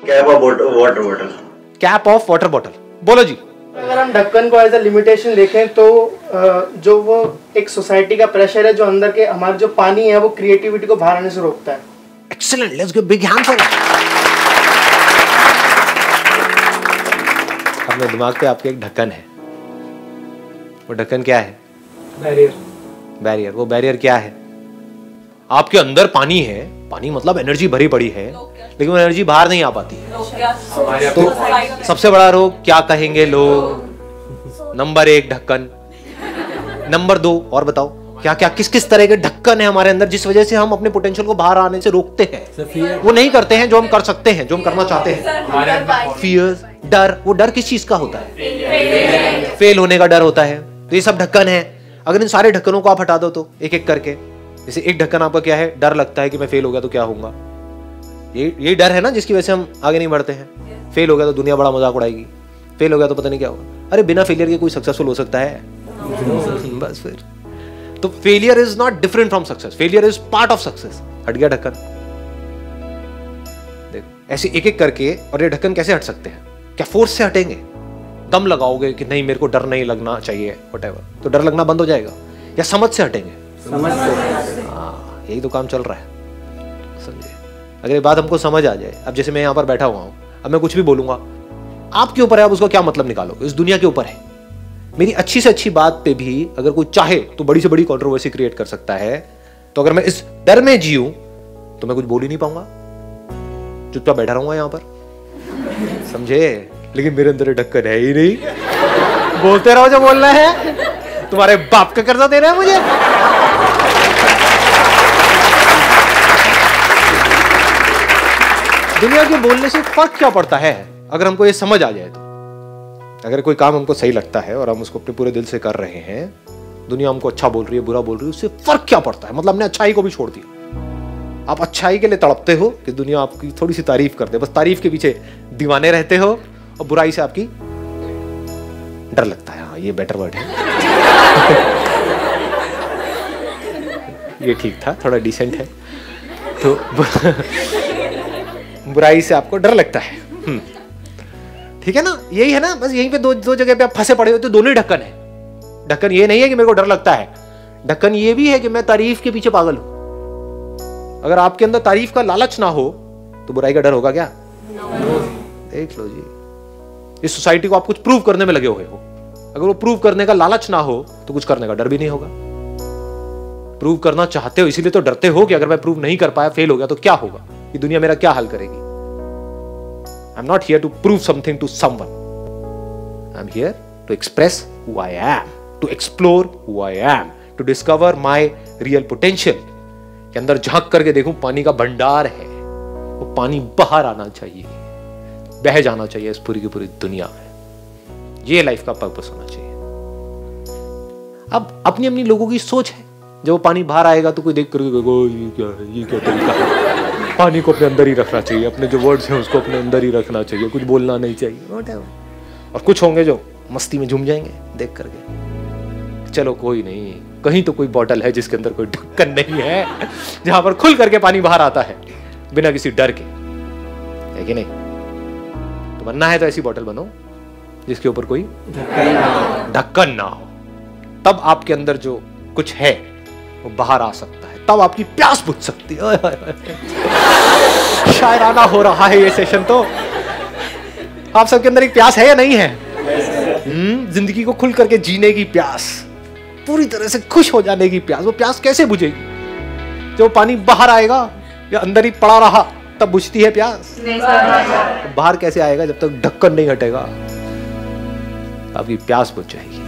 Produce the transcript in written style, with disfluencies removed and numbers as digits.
Cap of water bottle. Cap of water bottle, बोलो जी। अगर हम ढक्कन को एज अ लिमिटेशन देखें तो जो वो एक सोसाइटी का प्रेशर है जो अंदर के हमारे जो पानी है वो क्रिएटिविटी को बाहर आने से रोकता है। Excellent, let's give big hand for that. अपने दिमाग पे आपके एक ढक्कन है, वो ढक्कन क्या है? बैरियर। बैरियर, वो बैरियर क्या है? आपके अंदर पानी है, पानी मतलब एनर्जी भरी पड़ी है, लेकिन वो एनर्जी बाहर नहीं आ पाती है। तो सबसे बड़ा रोग क्या कहेंगे लोग? नंबर 1 ढक्कन, नंबर 2 और बताओ क्या क्या किस किस तरह के ढक्कन है हमारे अंदर जिस वजह से हम अपने पोटेंशियल को बाहर आने से रोकते हैं, वो नहीं करते हैं जो हम कर सकते हैं, जो हम करना चाहते हैं। फियर, डर। वो डर किस चीज का होता है? फेल होने का डर होता है। तो ये सब ढक्कन है। अगर इन सारे ढक्कनों को आप हटा दो तो एक एक करके, जैसे एक ढक्कन आपका क्या है? डर लगता है कि मैं फेल हो गया तो क्या होगा। ये डर है ना जिसकी वजह से हम आगे नहीं बढ़ते हैं। फेल हो गया तो दुनिया बड़ा मजाक उड़ाएगी, फेल हो गया तो पता नहीं क्या होगा। अरे बिना फेलियर के कोई सक्सेसफुल हो सकता है? बस फिर तो failure is not different from success, failure is part of success. हट गया ढक्कन। देखो ऐसे एक एक करके। और ये ढक्कन कैसे हट सकते हैं? क्या फोर्स से हटेंगे? दम लगाओगे कि नहीं मेरे को डर नहीं लगना चाहिए, व्हाटएवर, तो डर लगना बंद हो जाएगा? या समझ से हटेंगे? समझ से। हाँ, यही तो काम चल रहा है। समझिए, अगर ये बात हमको समझ आ जाए, अब जैसे मैं यहाँ पर बैठा हुआ हूँ, अब मैं कुछ भी बोलूंगा, आपके ऊपर है आप उसको क्या मतलब निकालो, इस दुनिया के ऊपर है। मेरी अच्छी से अच्छी बात पे भी अगर कोई चाहे तो बड़ी से बड़ी कंट्रोवर्सी क्रिएट कर सकता है। तो अगर मैं इस डर में जीऊं तो मैं कुछ बोल ही नहीं पाऊंगा, चुपचाप बैठा रहूंगा यहाँ पर, समझे। लेकिन मेरे अंदर ढक्कन है ही नहीं। बोलते रहो जो बोलना है, तुम्हारे बाप का कर्जा दे रहा है मुझे। दुनिया के बोलने से फर्क क्या पड़ता है अगर हमको ये समझ आ जाए तो। अगर कोई काम हमको सही लगता है और हम उसको अपने पूरे दिल से कर रहे हैं, दुनिया हमको अच्छा बोल रही है बुरा बोल रही है, उससे फर्क क्या पड़ता है। मतलब हमने अच्छाई को भी छोड़ दिया। आप अच्छाई के लिए तड़पते हो कि दुनिया आपकी थोड़ी सी तारीफ कर दे, बस तारीफ के पीछे दीवाने रहते हो, और बुराई से आपकी डर लगता है। हाँ, ये बेटर वर्ड है। ये ठीक था, थोड़ा डिसेंट है। तो बुराई से आपको डर लगता है, ठीक है ना। यही है ना, बस यहीं पे दो जगह पे आप फंसे पड़े होते, दोनों ही ढक्कन है। ढक्कन ये नहीं है कि मेरे को डर लगता है, ढक्कन ये भी है कि मैं तारीफ के पीछे पागल हूं। अगर आपके अंदर तारीफ का लालच ना हो तो बुराई का डर होगा क्या? देख लो जी, इस सोसाइटी को आप कुछ प्रूव करने में लगे हुए हो। अगर वो प्रूव करने का लालच ना हो तो कुछ करने का डर भी नहीं होगा। प्रूव करना चाहते हो इसीलिए तो डरते हो कि अगर मैं प्रूव नहीं कर पाया, फेल हो गया तो क्या होगा, ये दुनिया मेरा क्या हाल करेगी। I am not here to prove something to someone, I am here to express who I am, to explore who I am, to discover my real potential. के अंदर झांक करके देखूं पानी का भंडार है, वो पानी बाहर आना चाहिए, बह जाना चाहिए इस पूरी की पूरी दुनिया में। ये लाइफ का पर्पस होना चाहिए। अब अपनी अपनी लोगों की सोच है, जब वो पानी बाहर आएगा तो कोई देख करके ये क्या है, ये क्या तरीका है। पानी को अपने अंदर ही रखना चाहिए, अपने जो वर्ड्स हैं उसको अपने अंदर ही रखना चाहिए, कुछ बोलना नहीं चाहिए। और कुछ होंगे जो मस्ती में झूम जाएंगे देख करके, चलो कोई नहीं, कहीं तो कोई बॉटल है जिसके अंदर कोई ढक्कन नहीं है, जहां पर खुल करके पानी बाहर आता है बिना किसी डर के, है कि नहीं। तो बनना है तो ऐसी बॉटल बनो जिसके ऊपर कोई ढक्कन ना हो, तब आपके अंदर जो कुछ है वो बाहर आ सकता है, तब आपकी प्यास बुझ सकती है। शायराना हो रहा है ये सेशन। तो आप सबके अंदर एक प्यास है या नहीं है? जिंदगी को खुल करके जीने की प्यास, पूरी तरह से खुश हो जाने की प्यास। वो प्यास कैसे बुझेगी? जब पानी बाहर आएगा या अंदर ही पड़ा रहा तब बुझती है प्यास। बाहर कैसे आएगा? जब तक ढक्कन नहीं हटेगा आपकी प्यास बुझ जाएगी।